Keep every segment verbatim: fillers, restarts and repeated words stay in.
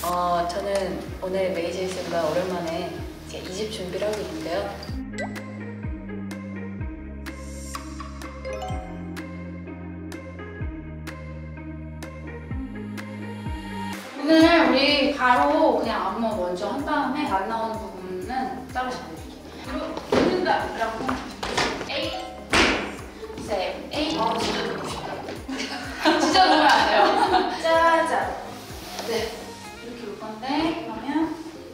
어, 저는 오늘 메이제이슨과 오랜만에 이제 이 집 준비를 하고 있는데요. 오늘 우리 바로 그냥 안무 먼저 한 다음에 안 나오는 부분은 따로 잡아줄게요. 그리고 듣는다 라고 A, 셋, A. 아 진짜 듣고 싶다. 진짜 놓으면 안 돼요. 짜잔. 네. 이렇게 올 건데 그러면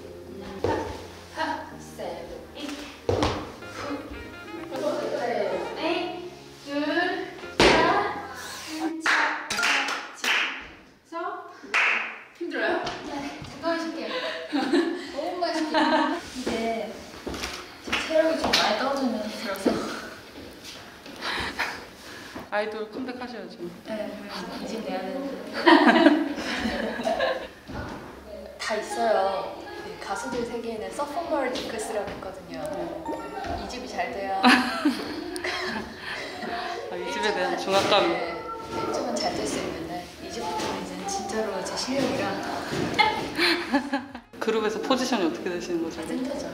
하, 셋, 이, 후. 그리고 셋, A, 둘, 사, 차, 서. 힘들어요? 네, 잠깐 해줄게요. 너무만 해줄게요. 이제 제 체력이 좀 많이 떨어지는 들어서 아이돌 컴백하셔야죠. 네, 이제 내야 되는데 다 있어요. 가수들 세계에는 서포멀 징크스라고 있거든요. 이 집이 잘 돼야 아, 이 집에 대한 중압감. 네, 일 집은 잘 될 수 있는데 이 집부터는 이제 진짜로 제 실력이라 그룹에서 포지션이 어떻게 되시는 거죠? 센터죠.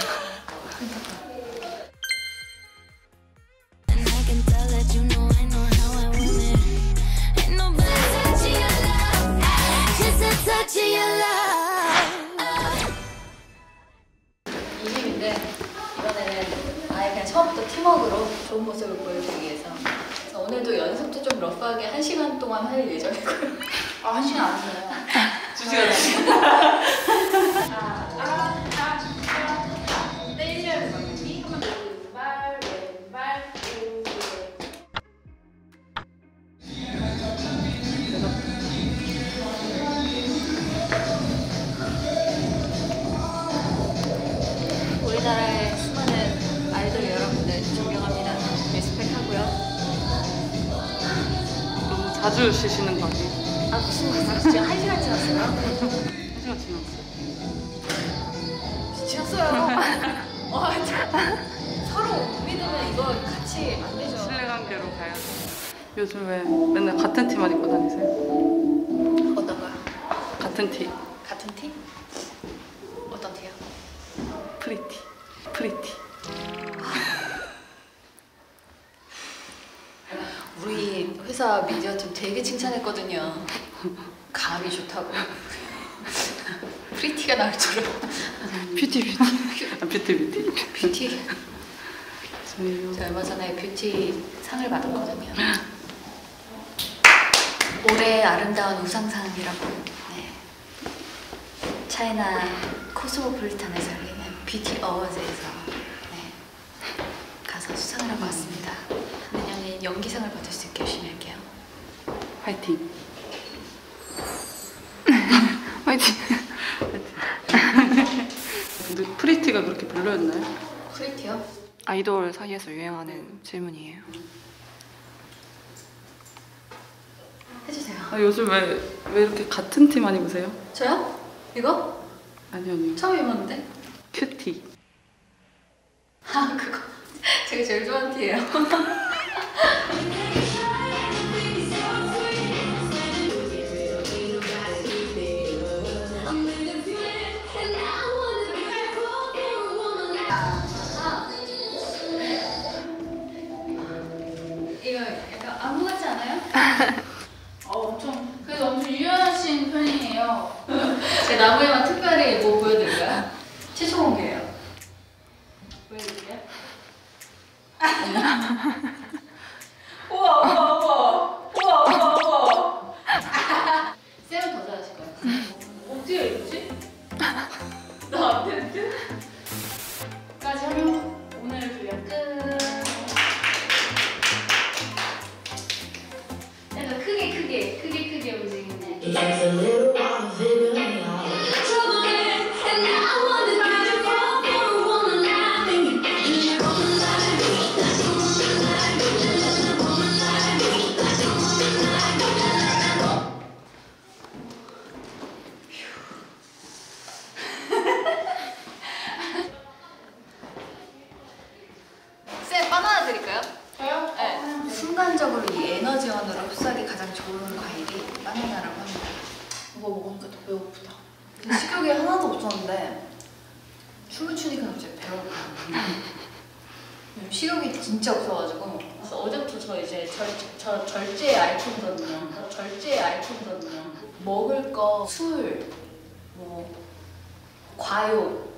이 집인데 이번에는 아예 그냥 처음부터 팀워크로 좋은 모습을 보여주기 위해서 그래서 오늘도 연습도 좀 러프하게 한 시간 동안 할 예정이고요. 아, 한 시간 안 돼요. 두 시간. 아, 아, 아, 아. 때려야 돼. 한번 왼발, 왼발, 오른발. 우리나라의 수많은 아이돌 여러분들 존경합니다. 리스펙하고요. 너무 자주 쉬시는 거 아니에요? 아 무슨 말이야? 지금 한 시간 지났어요? 한 시간 지났어요. 지났어요. 와, 참. 서로 못 믿으면 이거 같이 안 되죠. 신뢰관계로 가야죠. 요즘 왜 맨날 같은 티만 입고 다니세요? 어떤 거요? 같은 티. 같은 티? 어떤 티요? 프리티. 프리티. 우리 회사 미디어팀 되게 칭찬했거든요. 감이 좋다고. 프리티가 나올 줄은. 뷰티 뷰티. 아, 뷰티 뷰티. 뷰티. 저희 저 얼마 전에 뷰티 상을 받았거든요. 올해 아름다운 우상상이라고. 네. 차이나 코스모폴리탄에서 열리는 뷰티 어워즈에서 네. 가서 수상을 하고 왔습니다. 내년에 연기상을 받을 수 있게 열심히 할게요. 화이팅. 화이팅. 근데 프리티가 그렇게 별로였나요? 프리티요? 아이돌 사이에서 유행하는 질문이에요. 해주세요. 아, 요즘 왜, 왜 이렇게 같은 티만 입으세요? 저요? 이거? 아니요, 아니요. 처음 입었는데? 큐티. 아 그거 제가 제일 좋아하는 티예요. 이거 약간 안무 같지 않아요? 어, 엄청, 그래도 엄청 유연하신 편이에요. 제 나무에만 특별히 뭐 보여드릴까요? 최초 공개예요. 보여드릴게요. 우와, 우와, 우와. 우와, 우와, 우와. 쌤은 더 잘하실 것 같아요. 어떻게 이러지? 나 안 되는데? 까지 하면 오늘 분량 끝. 약간 크게, 크게, 크게, 크게 움직이네. 쌤 바나나 드릴까요? 저요? 네. 순간적으로 이 에너지원으로 흡수하기 가장 좋은 과일이 바나나라고 합니다. 이거 먹으니까 더 배고프다. 식욕이 하나도 없었는데 춤을 추니까 갑자기 배가 고파요. 식욕이 진짜 없어가지고 그래서 어제부터 저 이제 절, 저 절제 아이콘이거든요. 절제 아이콘이거든요. 먹을 거, 술, 뭐 과욕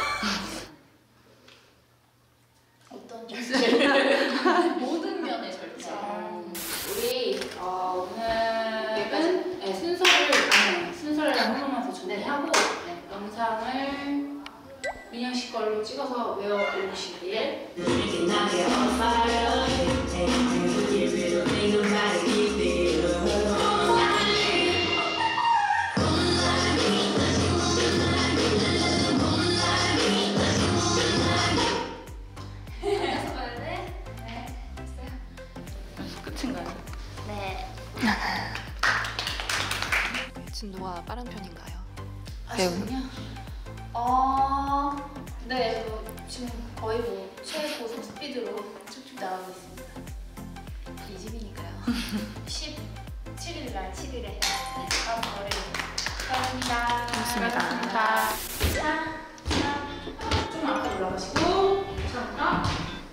어떤 절제? 모든 면의 절제. 우리 어, 오늘은 네, 순서를 아니 순서를 한 번만 더 준비하고 네, 영상을 민영 씨 걸로 찍어서 외워 올리시길. 연습 끝인가요? 네. 진도가 빠른 편인가요? 아, 배우는? 지금요? 어, 네, 뭐, 지금 거의 뭐 최고속 스피드로 쭉쭉 나가고 있습니다. 이 집이니까요. 십칠 일 날 칠 일에 네, 다음 월요일 수고하셨습니다. 고맙습니다. 수고하셨습니다. 자, 자, 좀 앞으로 올라가시고 잠깐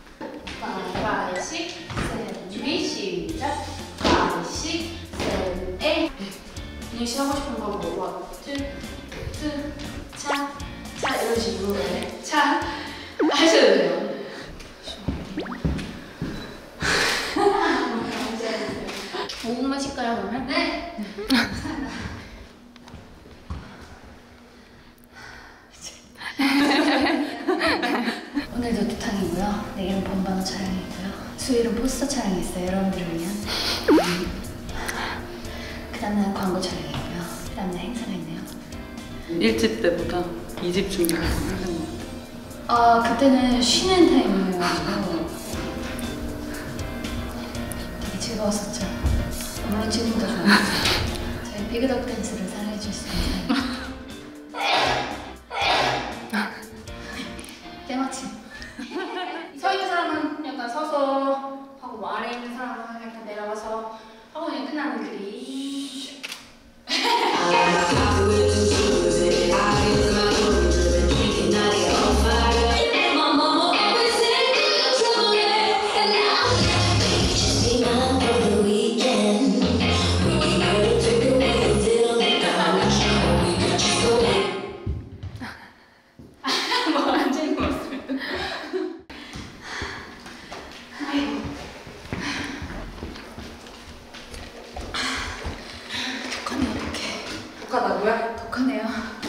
파이식 세븐 준비 시작. 파이식 세븐 에잇. 민영 씨 하고 싶은 거 뭐? 원, 투, 투, 차, 차 이런 식으로 네. 차 하셔도 돼요. 오 분만 쉴까요 그러면? 네. 오늘도 두탕이고요. 내일은 본방어 촬영이 있고요. 수요일은 포스터 촬영이 있어요. 여러분들을 위한. 음. 그 다음날 광고 촬영이 있고요. 그 다음날 행사가 있네요. 일 집 때보다 이 집 준비가 더 힘든 것 같아요. 아, 그때는 쉬는 타임이어가지고 되게 즐거웠었죠. 물론 지금도 좋아요. 저희 비그덕 댄스를 사랑해줄 수 있는 때마침. 서 있는 사람은 약간 서서 하고 뭐 아래에 있는 사람은 약간 내려가서 하고 그냥 끝나는 그림. 뭐 완전히 고맙습니다. 아이고. 독하네, 어떡해. 독하다고요? 독하네요.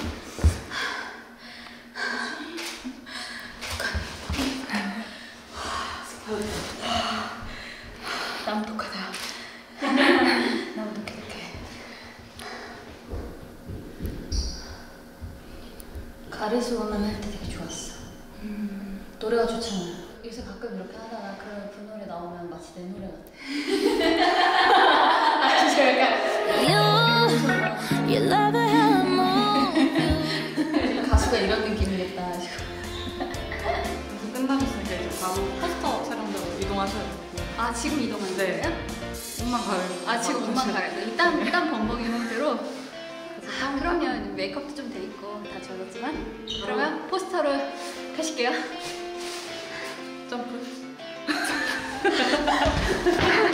너무 독하다. 너무 독해, 독해. 가르수만 할 때 되게 좋았어. 음. 노래가 좋잖아. 요새 가끔 이렇게 하다가 그런 그 노래 나오면 마치 내 노래 같아. 아, 진짜 약간 You love it how I move. 가수가 이런 느낌이겠다. 지금. 그래서 끝나셨으니까 이제 바로 포스터 촬영장으로 이동하셔야 되고. 아, 지금 이동하는 네. 거예요? 옷만 가리고. 아, 지금 바로 옷만 가셔야 가려요. 일단 일단 범벅인 상태로. 그래서 아, 그러면 메이크업도 좀 돼 있고 다 지워졌지만 그러면 포스터로 가실게요. 점프.